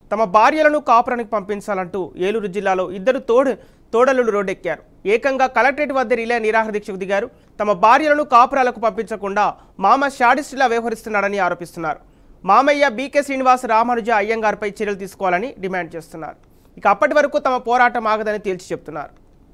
తమ భార్యలను కాపురానికి పంపించాలంటూ ఏలూరు జిల్లాలో ఇద్దరు తోడలులు రోడ్డెక్కారు. ఏకంగా కలెక్టరేట్ వద్ద రిలే నిరాహార దీక్షకు దిగారు. తమ భార్యలను కాపురాలకు పంపించకుండా మామ షాడిస్టులా వ్యవహరిస్తున్నాడని ఆరోపిస్తున్నారు. మామయ్య బీకే శ్రీనివాస్ రామానుజ అయ్యంగార్పై చర్యలు తీసుకోవాలని డిమాండ్ చేస్తున్నారు. ఇక అప్పటి వరకు తమ పోరాటం ఆగదని తేల్చి చెప్తున్నారు.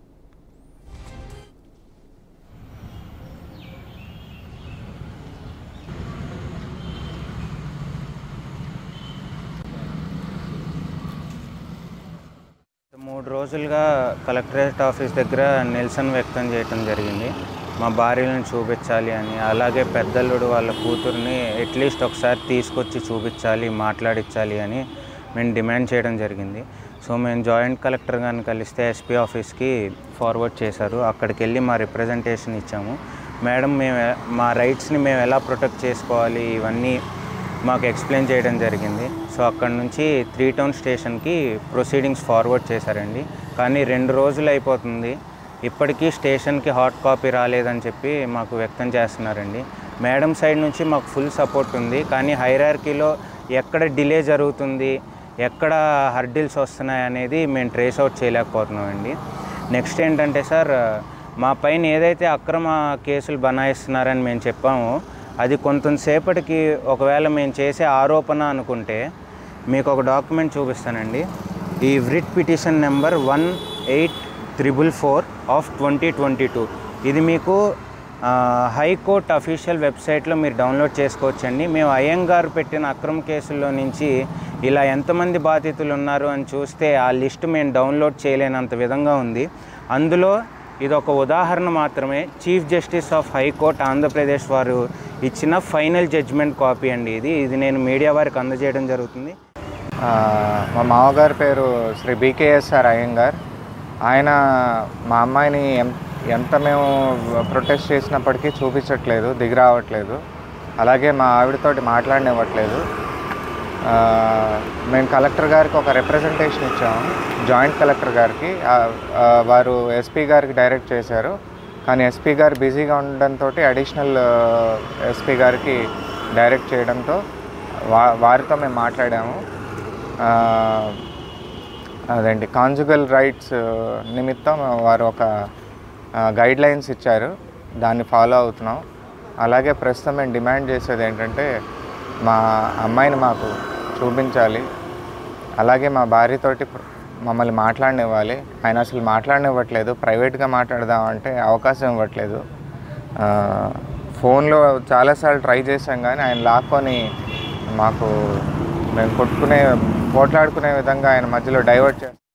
మూడు రోజులుగా కలెక్టరేట్ ఆఫీస్ దగ్గర నిరసన వ్యక్తం చేయడం జరిగింది. మా భార్యలను చూపించాలి అని, అలాగే పెద్దల్లుడు వాళ్ళ కూతుర్ని అట్లీస్ట్ ఒకసారి తీసుకొచ్చి చూపించాలి, మాట్లాడించాలి అని మేము డిమాండ్ చేయడం జరిగింది. సో మేము జాయింట్ కలెక్టర్ గారిని కలిస్తే ఎస్పీ ఆఫీస్కి ఫార్వర్డ్ చేశారు. అక్కడికి వెళ్ళి మా రిప్రజెంటేషన్ ఇచ్చాము. మేడం మా రైట్స్ని మేము ఎలా ప్రొటెక్ట్ చేసుకోవాలి ఇవన్నీ మాకు ఎక్స్ప్లెయిన్ చేయడం జరిగింది. సో అక్కడ నుంచి 3 టౌన్ స్టేషన్కి ప్రొసీడింగ్స్ ఫార్వర్డ్ చేశారండి. కానీ 2 రోజులు అయిపోతుంది, ఇప్పటికీ స్టేషన్కి హాట్ కాపీ రాలేదని చెప్పి మాకు వ్యక్తం చేస్తున్నారండి. మేడం సైడ్ నుంచి మాకు ఫుల్ సపోర్ట్ ఉంది, కానీ హైరార్కీలో ఎక్కడ డిలే జరుగుతుంది, ఎక్కడ హర్డిల్స్ వస్తున్నాయి అనేది మేము ట్రేస్ అవుట్ చేయలేకపోతున్నామండి. నెక్స్ట్ ఏంటంటే సార్, మా పైన ఏదైతే అక్రమ కేసులు బనాయిస్తున్నారని మేము చెప్పామో అది కొంతసేపటికి ఒకవేళ మేము చేసే ఆరోపణ అనుకుంటే మీకు ఒక డాక్యుమెంట్ చూపిస్తానండి. ఈ వ్రిట్ పిటిషన్ నెంబర్ 18444 ఆఫ్ 2022 ఇది మీకు హైకోర్టు అఫీషియల్ వెబ్సైట్లో మీరు డౌన్లోడ్ చేసుకోవచ్చండి. మేము అయ్యంగారు పెట్టిన అక్రమ కేసుల్లో నుంచి ఇలా ఎంతమంది బాధితులు ఉన్నారు అని చూస్తే ఆ లిస్ట్ మేము డౌన్లోడ్ చేయలేనంత విధంగా ఉంది. అందులో ఇది ఒక ఉదాహరణ మాత్రమే. Chief justice of high court Andhra Pradesh వారు ఇచ్చిన ఫైనల్ జడ్జ్మెంట్ కాపీ అండి. ఇది నేను మీడియా వారికి అందజేయడం జరుగుతుంది. మా మామగారి పేరు శ్రీ బీకేఎస్ఆర్ అయ్యంగార్. ఆయన మా అమ్మాయిని ఎంత మేము ప్రొటెస్ట్ చేసినప్పటికీ చూపించట్లేదు, దిగి రావట్లేదు. అలాగే మా ఆవిడతోటి మాట్లాడనివ్వట్లేదు. మేము కలెక్టర్ గారికి ఒక రిప్రజెంటేషన్ ఇచ్చాము, జాయింట్ కలెక్టర్ గారికి. వారు ఎస్పీ గారికి డైరెక్ట్ చేశారు, కానీ ఎస్పీ గారు బిజీగా ఉండడంతో అడిషనల్ ఎస్పీ గారికి డైరెక్ట్ చేయడంతో వారితో మేము మాట్లాడాము. అదేంటి కాంజుగల్ రైట్స్ నిమిత్తం వారు ఒక గైడ్ లైన్స్ ఇచ్చారు, దాన్ని ఫాలో అవుతున్నాం. అలాగే ప్రస్తుతం మేము డిమాండ్ చేసేది ఏంటంటే మా అమ్మాయిని మాకు చూపించాలి, అలాగే మా భార్యతోటి మమ్మల్ని మాట్లాడనివ్వాలి. ఆయన అసలు మాట్లాడనివ్వట్లేదు, ప్రైవేట్గా మాట్లాడదామంటే అవకాశం ఇవ్వట్లేదు. ఫోన్లో చాలాసార్లు ట్రై చేసాం, కానీ ఆయన లాక్కొని మాకు మేము పోట్లాడుకునే విధంగా ఆయన మధ్యలో డైవర్ట్ చేస్తాం.